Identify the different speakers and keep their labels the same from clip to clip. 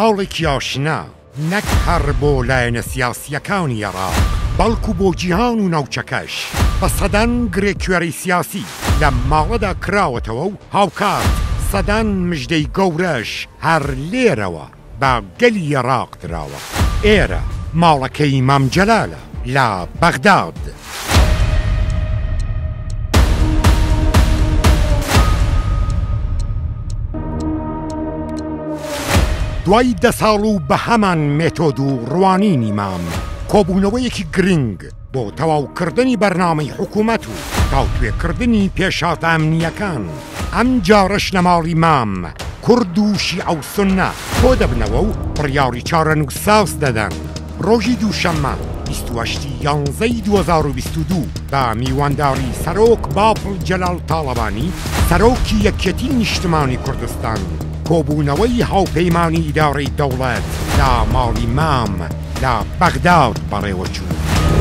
Speaker 1: ماڵێکی ئاشنا نەک هەر بۆ لایەنە سیاسیەکانی عێراق بەڵکو بۆ جیهان و ناوچەکەش بە سەدان گرێکوێرەی سیاسی لە ماڵەدا کراوەتەوە و هاوکات سەدان مژدەی گەورەش هەر لێرەوە بە گەلی عێراق دراوە. ئێرە ماڵەکەی مام جەلالە لە بەغداد. دوای 10 ساڵ و بە هەمان مێتۆد و ڕوانینی مام کۆبوونەوەیەکی گرنگ بۆ تەواوکردنی بەرنامەی حکوومەت و تاوتوێکردنی پێشات ئەمنیەکان ئەم جارەش لە ماڵی مام کورد و شیعە و سوننە تۆ دەبنەوە و بڕیاری چارەنووساس دەدەن. ڕۆژی دووشەممە 28/11/2022 بە میوانداری سەرۆک باپڵ جەلال تاڵەبانی سەرۆکی یەکێتی نیشتمانی کوردستان کۆبوونەوەی هاوپەیمانی ئیدارەی دەوڵەت لە ماڵی مام لە بەغداد بەڕێوە چوو.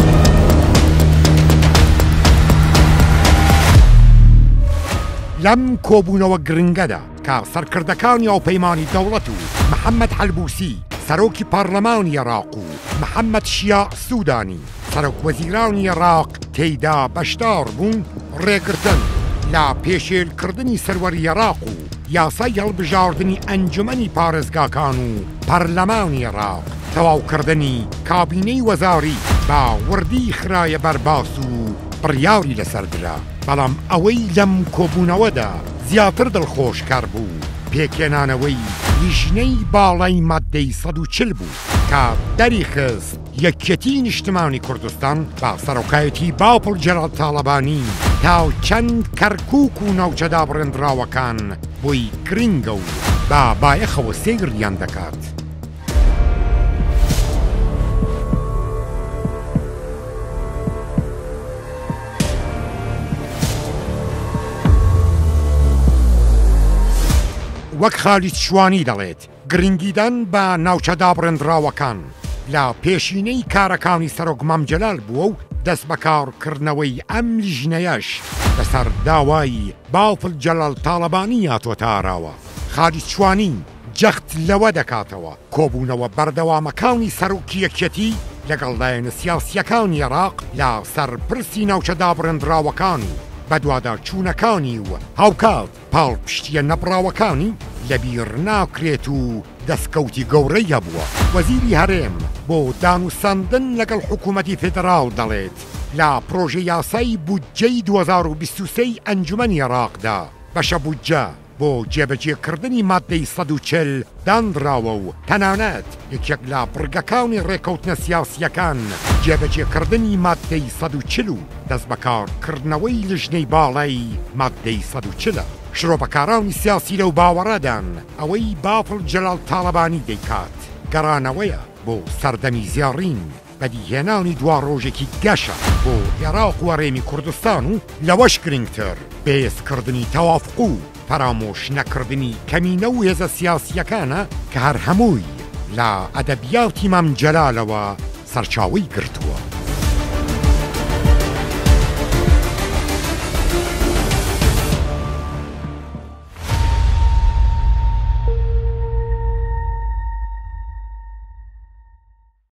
Speaker 1: لەم کۆبوونەوە گرنگەدا کە سەرکردەکانی هاوپەیمانی دەوڵەت و محەممەد حەلبووسی سەرۆکی پارلەمانی عێراق و محەممەد شیع سوودانی سەرۆک وەزیرانی عێراق تێیدا بەشدار بوون ڕێگرتن لە پێشێلکردنی سەروەری عێراق و یاسای هەڵبژاردننی ئەنجومەنی پارێزگاکان و پەرلەمانی عێراق تەواوکردنی کابینەی وەزاری بە وردی خرایە بەرباس و بڕیاری لەسەردرا. بەڵام ئەوەی لەم کۆبوونەوەدا زیاتر دڵخۆشکار بوو پێکێنانەوەی لیژنەی باڵای ماددەی 140 بوو کە دەری خست یەکێتی نیشتمانی کوردستان بە سەرۆکایەتی باپڵ جەلال تاڵەبانی تا چەند کەرکووک و ناوچەدا بڕێنراوەکان بۆی گرنگە و بە بایەخەوە سێگریان دەکات. وەک خالیت شوانی دەڵێت گرنگیدان بە ناوچەدا بڕێنراوەکان لە پێشینەی کارەکانی سەرۆک مام جەلال بووە و دەست بەکارکردنەوەی ئەم لیژنەیەش لەسەر داوای باپڵ جەلال تاڵەبانی هاتووەتە ئاراوە. خالیت شوانی جەخت لەوە دەکاتەوە کۆبوونەوە بەردەوامەکانی سەرۆکی یەکێتی لەگەڵ لایەنە سیاسیەکانی عێراق لە سەرپرسی ناوچەدا بڕێنراوەکان و بەدوادار چوونەکانی و هاوکات پاڵپشتیە نەبراوەکانی لەبیر ناکرێت و دەستکەوتی گەورەی هەبووە. وەزیری هەرێم بۆ دانووساندن لەگەڵ حکوومەتی فێدراڵ دەڵێت لە پرۆژە یاسای بودجەی 2023 ئەنجومەنی عێراقدا بەشە بودجە بۆ جێبەجێکردنی ماددەی 140 دانراوە و تەنانەت یەکێک لە بڕگەکانی ڕێکەوتنە سیاسیەکان جێبەجێکردنی ماددەی 140 و دەست بەکارکردنەوەی لیژنەی باڵای ماددەی 140. شرۆپەکارانی سیاسی لەو باوەڕەدان ئەوەی باپڵ جەلال تاڵەبانی دەیکات گەڕانەوەیە بۆ سەردەمی زیاڕین بەدیهێنانی دوا ڕۆژێکی گەشە بۆ عێراق و هەرێمی کوردستان و لەوەش گرنگتر بێزکردنی تەوافق و پەرامۆش نەکردنی کەمینە و هێزە سیاسیەکانە کە هەر هەمووی لە ئەدەبیاتی مام جەلالەوە سەرچاوەی گرتووە.